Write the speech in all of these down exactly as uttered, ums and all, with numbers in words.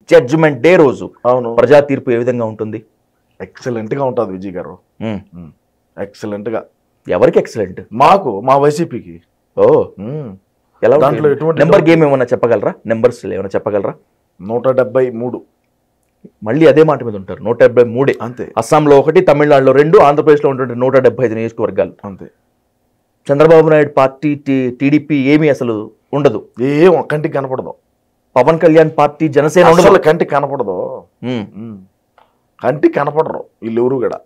Judgement day రోజు అవును ప్రజా తీర్పు ఏ విధంగా ఉంటుంది? ఎక్సలెంట్ గా ఉంటుంది విజయ్ గారు, ఎక్సలెంట్ గా. ఎవరికి ఎక్సలెంట్? మాకు, మా వైసీపీకి. ఓ ఎలా దాంట్లో ఎటువంటి నెంబర్ గేమ్ ఏమన్నా చెప్పగలరా? నెంబర్స్ ఏమైనా చెప్పగలరా? నూట డెబ్బై మూడు మళ్ళీ అదే మాట మీద ఉంటారు. నూట డెబ్బై మూడే అంతే. అస్సాంలో ఒకటి, తమిళనాడులో రెండు, ఆంధ్రప్రదేశ్లో ఉన్నటువంటి నూట డెబ్బై ఐదు నియోజకవర్గాలు అంతే. చంద్రబాబు నాయుడు పార్టీ, టీడీపీ ఏమీ అసలు ఉండదు, ఏం కంటికి కనపడదు. పవన్ కళ్యాణ్ పార్టీ, జనసేన అసలు కంటికి కనపడదు, కంటికి కనపడరు వీళ్ళు ఎవరు కూడా.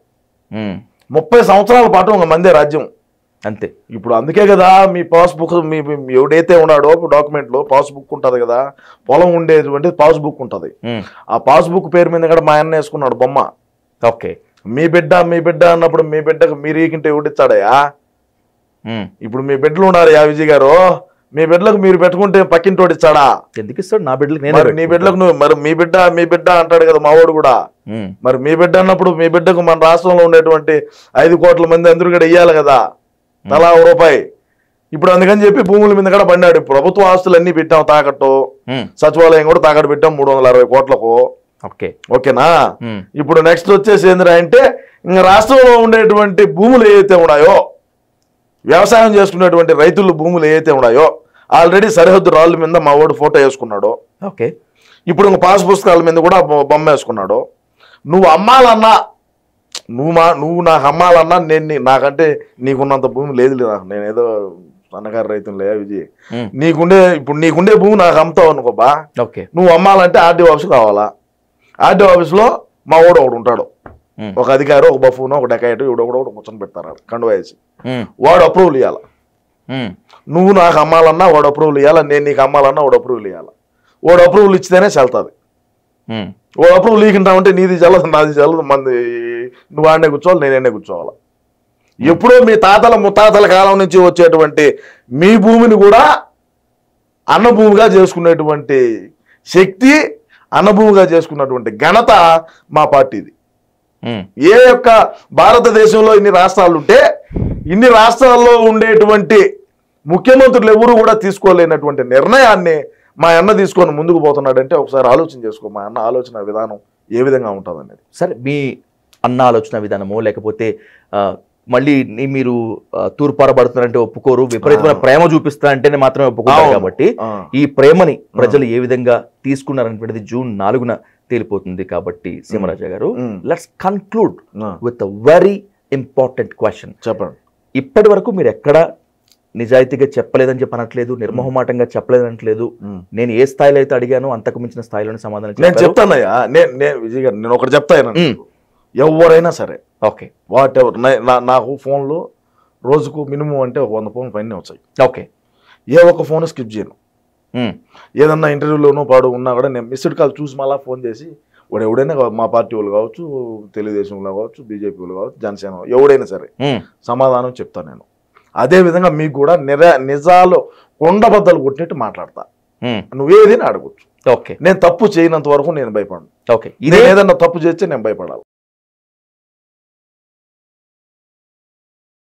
ముప్పై సంవత్సరాల పాటు ఒక మందే రాజ్యం అంతే. ఇప్పుడు అందుకే కదా మీ పాస్బుక్, మీ ఎవడైతే ఉన్నాడో డాక్యుమెంట్ లో పాస్బుక్ ఉంటది కదా, పొలం ఉండేటువంటి పాస్బుక్ ఉంటది, ఆ పాస్బుక్ పేరు మీద కూడా మా అన్న వేసుకున్నాడు బొమ్మ. ఓకే, మీ బిడ్డ మీ బిడ్డ అన్నప్పుడు మీ బిడ్డకు మీరు ఈకింటే ఎవడిచ్చాడయా? ఇప్పుడు మీ బిడ్డలు ఉన్నారు యా విజయ్ గారు, మీ బిడ్డలకు మీరు పెట్టుకుంటే పక్కింటోడు ఇచ్చాడా? ఎందుకు ఇస్తాడు? నా బిడ్డలకు నేను. నీ బిడ్డలకు నువ్వు మరి మీ బిడ్డ మీ బిడ్డ అంటాడు కదా మావాడు కూడా. మరి మీ బిడ్డ అన్నప్పుడు మీ బిడ్డకు మన రాష్ట్రంలో ఉండేటువంటి ఐదు కోట్ల మంది అందరూ కూడా ఇయ్యాలి కదా తలా రూపాయి. ఇప్పుడు అందుకని చెప్పి భూముల మీద కూడా పడినాడు. ప్రభుత్వ ఆస్తులు అన్ని పెట్టాం తాకట్టు, సచివాలయం కూడా తాకట్టు పెట్టాం మూడు వందల అరవై కోట్లకు. ఓకే ఓకేనా? ఇప్పుడు నెక్స్ట్ వచ్చేసి ఏంద్రా అంటే, ఇంకా రాష్ట్రంలో ఉండేటువంటి భూములు ఏవైతే ఉన్నాయో, వ్యవసాయం చేసుకునేటువంటి రైతుల భూములు ఏవైతే ఉన్నాయో, ఆల్రెడీ సరిహద్దు రాళ్ళ మీద మా వాడు ఫోటో వేసుకున్నాడు. ఓకే, ఇప్పుడు ఇంక పాస్ పుస్తకాల మీద కూడా బొమ్మ వేసుకున్నాడు. నువ్వు అమ్మాలన్నా, నువ్వు మా నువ్వు నాకు అమ్మాలన్నా, నేను నాకంటే నీకున్నంత భూమి లేదు నాకు, నేను ఏదో సన్నగారు రైతులే విజయ్, నీకుండే ఇప్పుడు నీకుండే భూమి నాకు అమ్ముతావు అనుకోబా. ఓకే, నువ్వు అమ్మాలంటే ఆర్డీ ఆఫీస్ కావాలా. ఆర్డీ ఆఫీస్లో మా వాడు ఒకడు ఉంటాడు, ఒక అధికారి, ఒక బఫూను, ఒక డెకాయిట్, ఇవిడ కూడా ఒకటి కూర్చొని పెడతారు కండువా వేసి. వాడు అప్రూవల్ ఇవ్వాల. నువ్వు నాకు అమ్మాలన్నా వాడు అప్రూవల్ ఇవ్వాలా, నేను నీకు అమ్మాలన్నా వాడు అప్రూవల్ ఇవ్వాలా. వాడు అప్రూవల్ ఇచ్చితేనే చెల్తుంది. వాడు అప్రూవల్ ఇవ్వకుంటామంటే నీది చల్లదు, నాది చల్లదు, మంది నువ్వు ఆడనే కూర్చోవాలి, నేనే కూర్చోవాలా. ఎప్పుడో మీ తాతల ముత్తాతల కాలం నుంచి వచ్చేటువంటి మీ భూమిని కూడా అన్నభూమిగా చేసుకునేటువంటి శక్తి, అన్నభూమిగా చేసుకున్నటువంటి ఘనత మా పార్టీది. ఏ యొక్క భారతదేశంలో ఇన్ని రాష్ట్రాలు ఉంటే ఇన్ని రాష్ట్రాల్లో ఉండేటువంటి ముఖ్యమంత్రులు ఎవరు కూడా తీసుకోలేనటువంటి నిర్ణయాన్ని మా అన్న తీసుకొని ముందుకు పోతున్నాడంటే ఒకసారి ఆలోచన చేసుకో, మా అన్న ఆలోచన విధానం ఏ విధంగా ఉంటుంది అనేది. సరే, మీ అన్న ఆలోచన విధానమో లేకపోతే మళ్ళీ మీరు తూర్పారబడుతున్నారంటే ఒప్పుకోరు, విపరీతమైన ప్రేమ చూపిస్తారంటేనే మాత్రమే ఒప్పుకోరు. కాబట్టి ఈ ప్రేమని ప్రజలు ఏ విధంగా తీసుకున్నారనేటువంటిది జూన్ నాలుగున తేలిపోతుంది. కాబట్టి Seemaraja garu, let's conclude with a very important question. చెప్పండి. ఇప్పటి వరకు మీరు ఎక్కడ నిజాయితీగా చెప్పలేదని చెప్పి అనట్లేదు, నిర్మోహమాటంగా చెప్పలేదనట్లేదు. నేను ఏ స్థాయిలో అయితే అడిగానో అంతకు మించిన స్థాయిలోనే సమాధానం నేను చెప్తానయ్యా. నేను విజయ్ గారు నేను ఒకటి చెప్తాను, ఎవరైనా సరే ఓకే వాట్ ఎవర్, నాకు ఫోన్లో రోజుకు మినిమం అంటే ఒక వంద ఫోన్లు పైన వచ్చాయి. ఓకే, ఏ ఒక్క ఫోన్ స్కిప్ చేయను. ఏదన్నా ఇంటర్వ్యూలోనూ పాడు ఉన్నా కూడా నేను మిస్డ్ కాల్ చూసి మళ్ళీ ఫోన్ చేసి, వాడు ఎవడైనా మా పార్టీ వాళ్ళు కావచ్చు, తెలుగుదేశంలో కావచ్చు, బీజేపీ వాళ్ళు కావచ్చు, జనసేన ఎవడైనా సరే సమాధానం చెప్తాను నేను. అదే విధంగా మీకు కూడా నిర నిజాలు కొండబద్దలు కొట్టినట్టు మాట్లాడతా. నువ్వేది అడగొచ్చు. ఓకే, నేను తప్పు చేయనంత వరకు నేను భయపడను. ఓకే, ఇదే ఏదన్నా తప్పు చేస్తే నేను భయపడాలి.